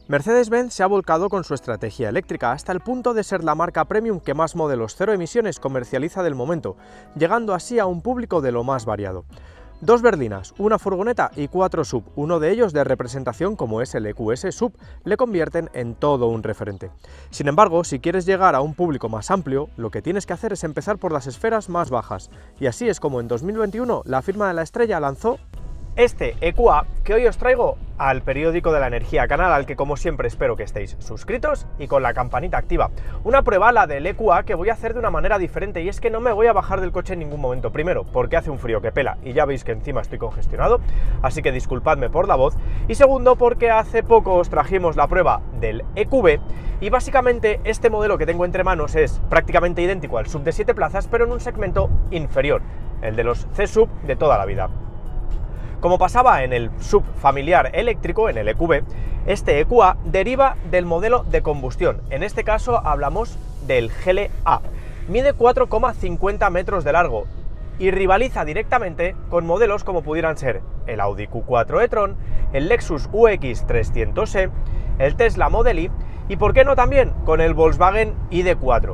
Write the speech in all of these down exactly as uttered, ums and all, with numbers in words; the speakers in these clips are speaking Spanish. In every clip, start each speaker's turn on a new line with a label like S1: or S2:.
S1: Mercedes-Benz se ha volcado con su estrategia eléctrica hasta el punto de ser la marca premium que más modelos cero emisiones comercializa del momento, llegando así a un público de lo más variado. Dos berlinas, una furgoneta y cuatro sub, uno de ellos de representación como es el E Q S Sub, le convierten en todo un referente. Sin embargo, si quieres llegar a un público más amplio, lo que tienes que hacer es empezar por las esferas más bajas. Y así es como en dos mil veintiuno la firma de la estrella lanzó este E Q A que hoy os traigo al Periódico de la Energía, canal al que como siempre espero que estéis suscritos y con la campanita activa. Una prueba, la del E Q A, que voy a hacer de una manera diferente, y es que no me voy a bajar del coche en ningún momento. Primero, porque hace un frío que pela y ya veis que encima estoy congestionado, así que disculpadme por la voz. Y segundo, porque hace poco os trajimos la prueba del E Q B y básicamente este modelo que tengo entre manos es prácticamente idéntico al sub de siete plazas, pero en un segmento inferior, el de los C sub de toda la vida. Como pasaba en el sub familiar eléctrico, en el E Q B, este E Q A deriva del modelo de combustión. En este caso hablamos del G L A. Mide cuatro coma cincuenta metros de largo y rivaliza directamente con modelos como pudieran ser el Audi Q cuatro e-tron, el Lexus U X trescientos e, el Tesla Model Y y, por qué no, también con el Volkswagen I D cuatro.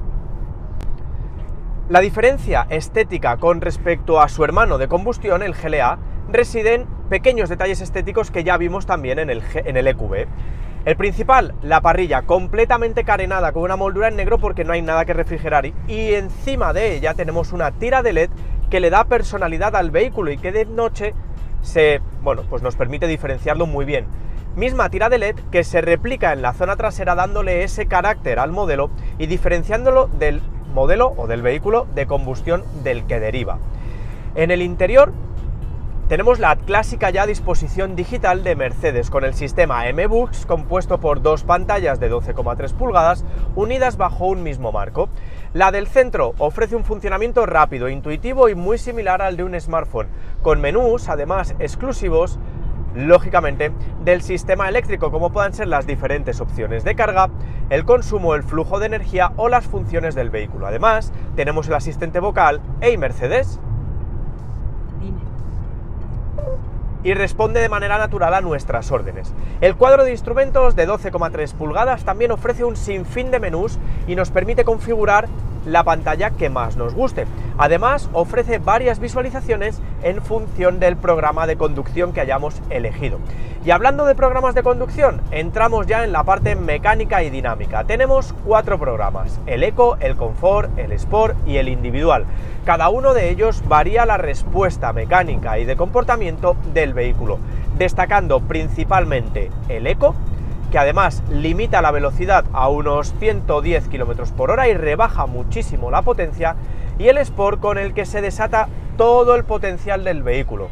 S1: La diferencia estética con respecto a su hermano de combustión, el G L A, residen pequeños detalles estéticos que ya vimos también en el, en el E Q B. El principal, la parrilla completamente carenada con una moldura en negro porque no hay nada que refrigerar, y encima de ella tenemos una tira de L E D que le da personalidad al vehículo y que de noche se, bueno, pues nos permite diferenciarlo muy bien. Misma tira de L E D que se replica en la zona trasera, dándole ese carácter al modelo y diferenciándolo del modelo o del vehículo de combustión del que deriva. En el interior tenemos la clásica ya disposición digital de Mercedes con el sistema M Bux, compuesto por dos pantallas de doce coma tres pulgadas unidas bajo un mismo marco. La del centro ofrece un funcionamiento rápido, intuitivo y muy similar al de un smartphone, con menús además exclusivos, lógicamente, del sistema eléctrico, como puedan ser las diferentes opciones de carga, el consumo, el flujo de energía o las funciones del vehículo. Además, tenemos el asistente vocal "Hey Mercedes", y responde de manera natural a nuestras órdenes. El cuadro de instrumentos de doce coma tres pulgadas también ofrece un sinfín de menús y nos permite configurar la pantalla que más nos guste. Además, ofrece varias visualizaciones en función del programa de conducción que hayamos elegido. Y hablando de programas de conducción, entramos ya en la parte mecánica y dinámica. Tenemos cuatro programas: el Eco, el Confort, el Sport y el Individual. Cada uno de ellos varía la respuesta mecánica y de comportamiento del vehículo, destacando principalmente el Eco, que además limita la velocidad a unos ciento diez kilómetros por hora y rebaja muchísimo la potencia, y el Sport, con el que se desata todo el potencial del vehículo.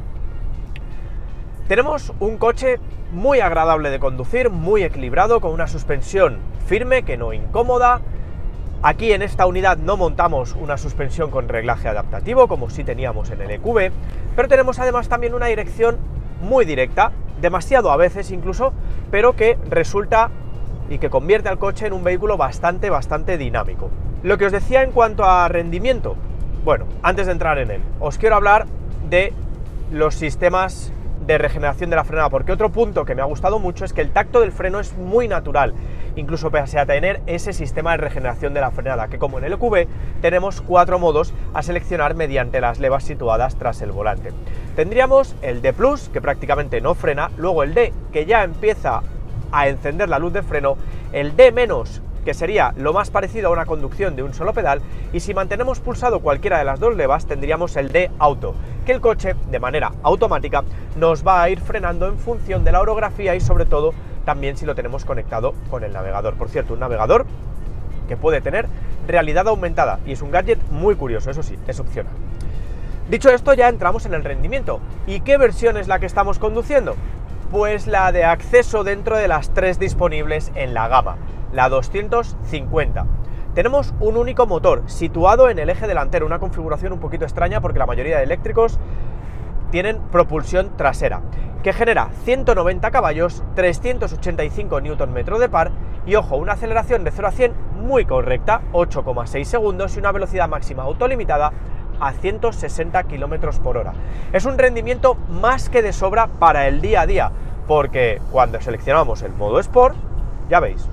S1: Tenemos un coche muy agradable de conducir, muy equilibrado, con una suspensión firme que no incómoda. Aquí en esta unidad no montamos una suspensión con reglaje adaptativo como sí teníamos en el E Q B, pero tenemos además también una dirección muy directa, demasiado a veces incluso, pero que resulta y que convierte al coche en un vehículo bastante, bastante dinámico. Lo que os decía en cuanto a rendimiento, bueno, antes de entrar en él, os quiero hablar de los sistemas de regeneración de la frenada, porque otro punto que me ha gustado mucho es que el tacto del freno es muy natural, incluso pese a tener ese sistema de regeneración de la frenada, que como en el E Q B tenemos cuatro modos a seleccionar mediante las levas situadas tras el volante. Tendríamos el D plus, que prácticamente no frena, luego el D, que ya empieza a encender la luz de freno, el D menos, que sería lo más parecido a una conducción de un solo pedal, y si mantenemos pulsado cualquiera de las dos levas tendríamos el D auto, que el coche de manera automática nos va a ir frenando en función de la orografía y sobre todo también si lo tenemos conectado con el navegador. Por cierto, un navegador que puede tener realidad aumentada y es un gadget muy curioso, eso sí, es opcional. Dicho esto, ya entramos en el rendimiento. ¿Y qué versión es la que estamos conduciendo? Pues la de acceso dentro de las tres disponibles en la gama, la doscientos cincuenta. Tenemos un único motor situado en el eje delantero, una configuración un poquito extraña porque la mayoría de eléctricos tienen propulsión trasera, que genera ciento noventa caballos, trescientos ochenta y cinco newton metros de par y, ojo, una aceleración de cero a cien muy correcta, ocho coma seis segundos, y una velocidad máxima autolimitada a ciento sesenta kilómetros por hora. Es un rendimiento más que de sobra para el día a día, porque cuando seleccionamos el modo Sport ya veis,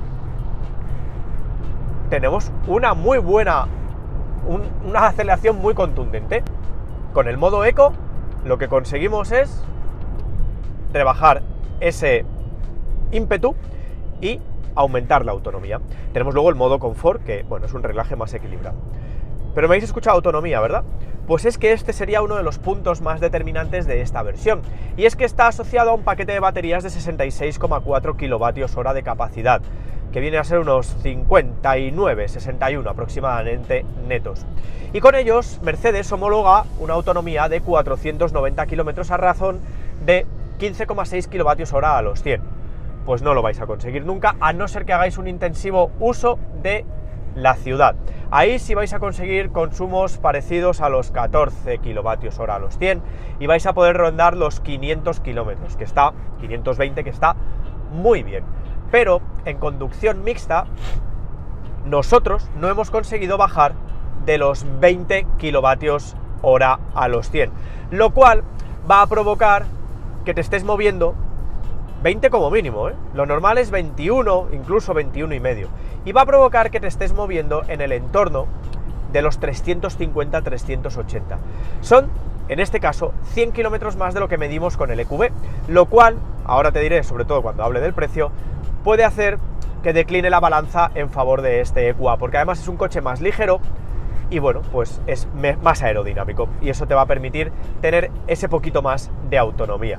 S1: tenemos una muy buena, un, una aceleración muy contundente. Con el modo Eco lo que conseguimos es rebajar ese ímpetu y aumentar la autonomía. Tenemos luego el modo confort, que bueno, es un reglaje más equilibrado. Pero me habéis escuchado autonomía, ¿verdad? Pues es que este sería uno de los puntos más determinantes de esta versión, y es que está asociado a un paquete de baterías de sesenta y seis coma cuatro kilovatios hora de capacidad, que viene a ser unos cincuenta y nueve, sesenta y uno aproximadamente netos. Y con ellos Mercedes homologa una autonomía de cuatrocientos noventa kilómetros a razón de quince coma seis kilovatios hora a los cien. Pues no lo vais a conseguir nunca, a no ser que hagáis un intensivo uso de la ciudad. Ahí sí vais a conseguir consumos parecidos a los catorce kilovatios hora a los cien y vais a poder rondar los quinientos kilómetros, que está, quinientos veinte, que está muy bien. Pero en conducción mixta nosotros no hemos conseguido bajar de los veinte kilovatios hora a los cien, lo cual va a provocar que te estés moviendo veinte como mínimo, ¿eh? Lo normal es veintiuno, incluso veintiuno y medio, y va a provocar que te estés moviendo en el entorno de los trescientos cincuenta a trescientos ochenta. Son, en este caso, cien kilómetros más de lo que medimos con el E Q B, lo cual, ahora te diré, sobre todo cuando hable del precio, puede hacer que decline la balanza en favor de este E Q A, porque además es un coche más ligero y bueno, pues es más aerodinámico, y eso te va a permitir tener ese poquito más de autonomía.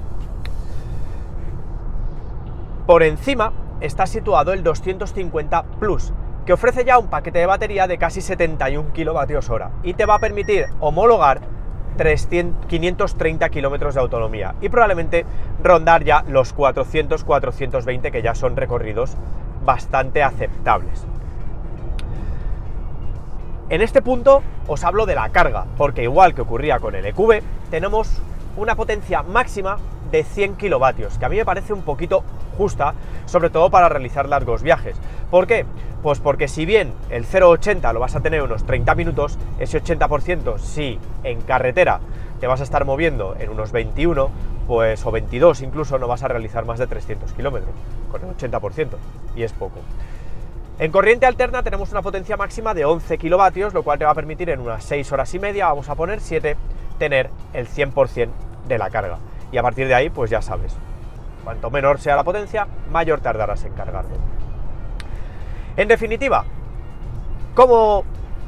S1: Por encima está situado el doscientos cincuenta Plus, que ofrece ya un paquete de batería de casi setenta y un kilovatios hora y te va a permitir homologar quinientos treinta kilómetros de autonomía y probablemente rondar ya los cuatrocientos, cuatrocientos veinte, que ya son recorridos bastante aceptables. En este punto os hablo de la carga, porque igual que ocurría con el E Q B, tenemos una potencia máxima de cien kilovatios, que a mí me parece un poquito justa, sobre todo para realizar largos viajes. ¿Por qué? Pues porque si bien el cero a ochenta lo vas a tener unos treinta minutos, ese ochenta por ciento, si en carretera te vas a estar moviendo en unos veintiuno, pues, o veintidós incluso, no vas a realizar más de trescientos kilómetros, con el ochenta por ciento, y es poco. En corriente alterna tenemos una potencia máxima de once kilovatios, lo cual te va a permitir en unas seis horas y media, vamos a poner siete, tener el cien por cien de la carga. Y a partir de ahí, pues ya sabes, cuanto menor sea la potencia, mayor tardarás en cargarlo. En definitiva, ¿cómo,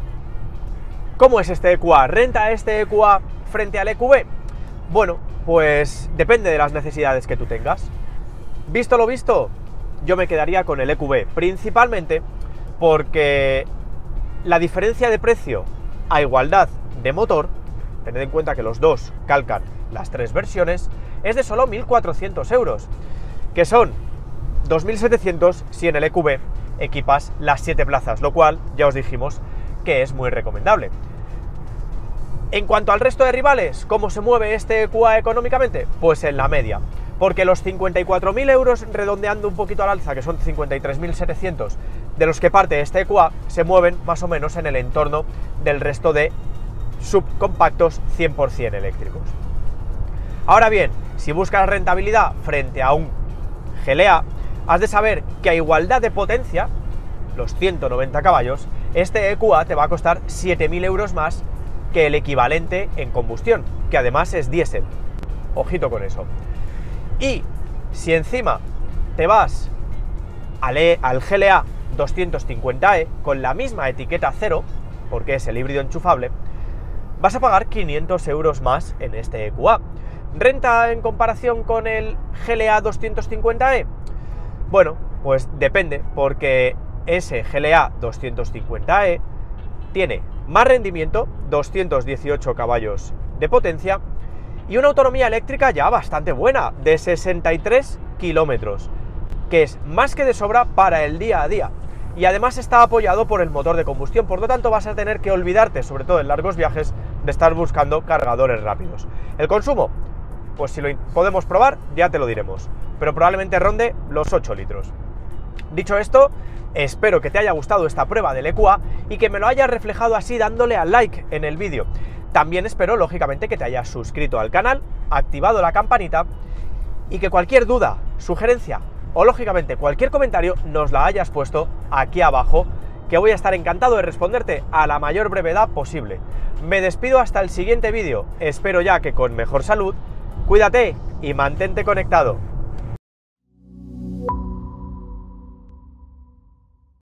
S1: cómo es este E Q A? ¿Renta este E Q A frente al E Q B? Bueno, pues depende de las necesidades que tú tengas. Visto lo visto, yo me quedaría con el E Q B, principalmente porque la diferencia de precio a igualdad de motor, tened en cuenta que los dos calcan las tres versiones, es de solo mil cuatrocientos euros, que son dos mil setecientos si en el E Q B equipas las siete plazas, lo cual ya os dijimos que es muy recomendable. En cuanto al resto de rivales, ¿cómo se mueve este E Q A económicamente? Pues en la media, porque los cincuenta y cuatro mil euros, redondeando un poquito al alza, que son cincuenta y tres mil setecientos, de los que parte este E Q A, se mueven más o menos en el entorno del resto de subcompactos cien por cien eléctricos. Ahora bien, si buscas rentabilidad frente a un G L A, has de saber que a igualdad de potencia, los ciento noventa caballos, este E Q A te va a costar siete mil euros más que el equivalente en combustión, que además es diésel. Ojito con eso. Y si encima te vas al, e, al G L A doscientos cincuenta E con la misma etiqueta cero, porque es el híbrido enchufable, vas a pagar quinientos euros más en este E Q A. ¿Renta en comparación con el G L A doscientos cincuenta E? Bueno, pues depende, porque ese G L A doscientos cincuenta E tiene más rendimiento, doscientos dieciocho caballos de potencia, y una autonomía eléctrica ya bastante buena, de sesenta y tres kilómetros, que es más que de sobra para el día a día. Y además está apoyado por el motor de combustión, por lo tanto vas a tener que olvidarte, sobre todo en largos viajes, de estar buscando cargadores rápidos. El consumo, pues si lo podemos probar, ya te lo diremos, pero probablemente ronde los ocho litros. Dicho esto, espero que te haya gustado esta prueba del E Q A y que me lo hayas reflejado así dándole al like en el vídeo. También espero, lógicamente, que te hayas suscrito al canal, activado la campanita y que cualquier duda, sugerencia o lógicamente cualquier comentario nos la hayas puesto aquí abajo, que voy a estar encantado de responderte a la mayor brevedad posible. Me despido hasta el siguiente vídeo, espero ya que con mejor salud, cuídate y mantente conectado.